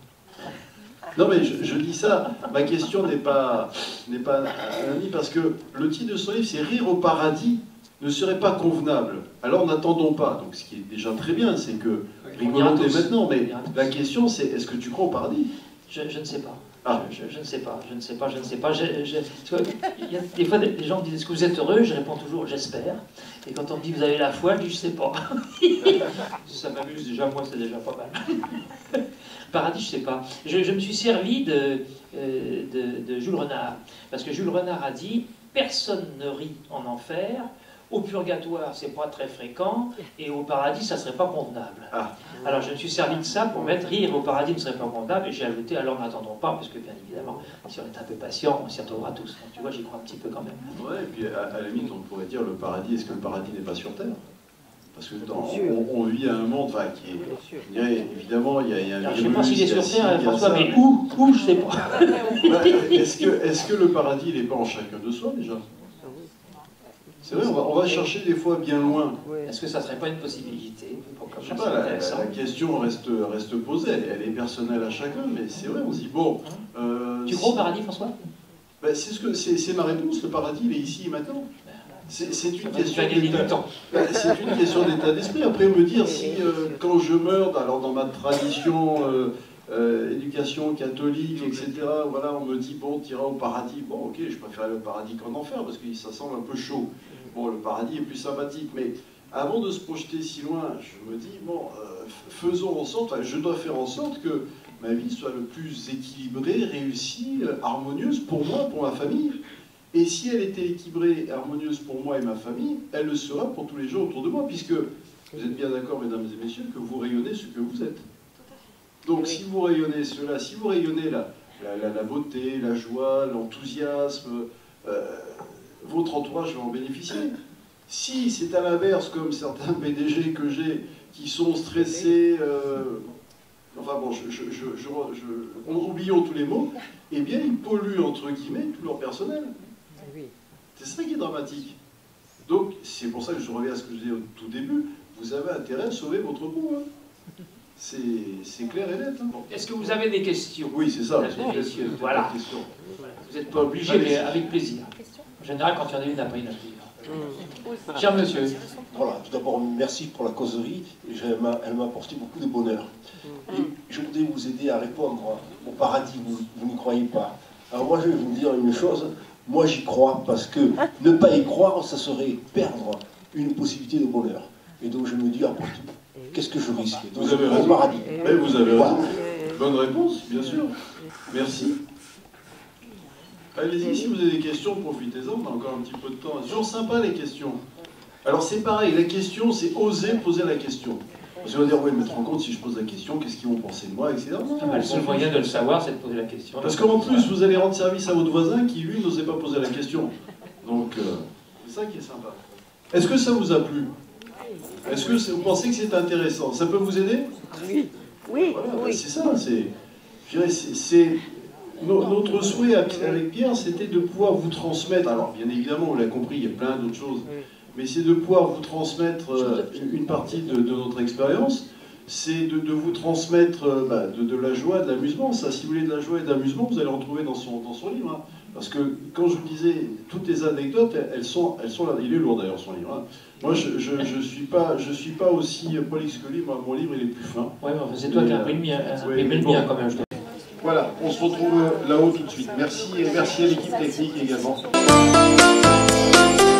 Non mais je dis ça, ma question n'est pas un ami, parce que le titre de son livre, c'est « Rire au paradis ne serait pas convenable ». Alors n'attendons pas, donc ce qui est déjà très bien, c'est que rigolons dès maintenant, mais la question c'est, est-ce que tu crois au paradis? Je ne sais pas. Je ne sais pas, je ne sais pas, je ne sais pas. Il y a des fois, des gens me disent, est-ce que vous êtes heureux? Je réponds toujours, j'espère. Et quand on me dit, vous avez la foi, je dis, je ne sais pas. Ça m'amuse déjà, moi, c'est déjà pas mal. Paradis, je ne sais pas. Je me suis servi de Jules Renard. Parce que Jules Renard a dit, personne ne rit en enfer. Au purgatoire, c'est pas très fréquent, et au paradis, ça serait pas convenable. Alors je me suis servi de ça pour mettre rire au paradis ne serait pas convenable, et j'ai ajouté alors n'attendons pas, parce que bien évidemment, si on est un peu patient, on s'y retrouvera tous. Donc tu vois, j'y crois un petit peu quand même. Ouais, et puis à la limite, on pourrait dire le paradis, est-ce que le paradis n'est pas sur Terre? Parce que on vit à un monde qui est. Je dirais, évidemment, il y a un. Je ne sais pas s'il est sur Terre, François, mais où je sais pas. Est-ce que le paradis, il n'est pas en chacun de soi déjà? C'est vrai, on va chercher des fois bien loin. Est-ce que ça ne serait pas une possibilité? Je sais pas, la question reste posée, elle est personnelle à chacun, mais c'est vrai, on se dit, bon... tu crois au paradis, François? Ben, c'est ma réponse, le paradis, il est ici et maintenant. C'est une question d'état d'esprit. Après, me dire si, quand je meurs, alors dans ma tradition... éducation catholique, etc. Voilà, on me dit, bon, tu iras au paradis. Bon, ok, je préfère aller au paradis qu'en enfer, parce que ça semble un peu chaud. Bon, le paradis est plus sympathique, mais avant de se projeter si loin, je me dis, bon, faisons en sorte, je dois faire en sorte que ma vie soit le plus équilibrée, réussie, harmonieuse pour moi, pour ma famille. Et si elle était équilibrée et harmonieuse pour moi et ma famille, elle le sera pour tous les gens autour de moi, puisque vous êtes bien d'accord, mesdames et messieurs, que vous rayonnez ce que vous êtes. Donc si vous rayonnez cela, si vous rayonnez la beauté, la joie, l'enthousiasme, votre entourage va en bénéficier. Si c'est à l'inverse, comme certains PDG que j'ai, qui sont stressés, enfin bon, oublions tous les mots, eh bien ils polluent, entre guillemets, tout leur personnel. C'est ça qui est dramatique. Donc c'est pour ça que je reviens à ce que je disais au tout début, vous avez intérêt à sauver votre peau. Hein. C'est clair et net. Hein. Est-ce que vous avez des questions? Oui, c'est ça. Voilà. Vous n'êtes pas obligé, mais avec plaisir. En général, quand il y en a une, après il y en a plusieurs. Cher monsieur. Voilà, tout d'abord, merci pour la causerie. Elle m'a apporté beaucoup de bonheur. Et je voudrais vous aider à répondre au paradis, vous n'y croyez pas. Alors moi, je vais vous dire une chose. Moi, j'y crois parce que ne pas y croire, ça serait perdre une possibilité de bonheur. Et donc, je me dis, après tout, qu'est-ce que je risque? Vous avez raison. Paradis. Mais vous avez raison. Bonne réponse, bien sûr. Merci. Allez-y, si vous avez des questions, profitez-en, on a encore un petit peu de temps. C'est toujours sympa les questions. Alors c'est pareil, la question, c'est oser poser la question. Parce qu'on va dire, oui, mais te rends compte, si je pose la question, qu'est-ce qu'ils vont penser de moi, etc. Le seul moyen de le savoir, c'est de poser la question. Parce qu'en plus, vous allez rendre service à votre voisin qui, lui, n'osait pas poser la question. Donc, c'est ça qui est sympa. Est-ce que ça vous a plu? Est-ce que vous pensez que c'est intéressant? Ça peut vous aider? Oui. Oui. Voilà, Oui. c'est ça. Notre souhait avec Pierre, c'était de pouvoir vous transmettre. Alors, bien évidemment, on l'a compris, il y a plein d'autres choses. Mais c'est de pouvoir vous transmettre une partie de notre expérience. C'est de vous transmettre de la joie, de l'amusement. Ça, si vous voulez de la joie et de l'amusement, vous allez en retrouver dans son livre. Hein. Parce que, quand je vous disais, toutes les anecdotes, elles sont là. Il est lourd d'ailleurs, son livre. Hein. Moi, je suis pas aussi prolixe que lui. Moi, mon livre, il est plus fin. Ouais, c'est toi qui as imprimé le mien quand même. Voilà, on se retrouve là-haut tout de suite. Merci et merci à l'équipe technique également.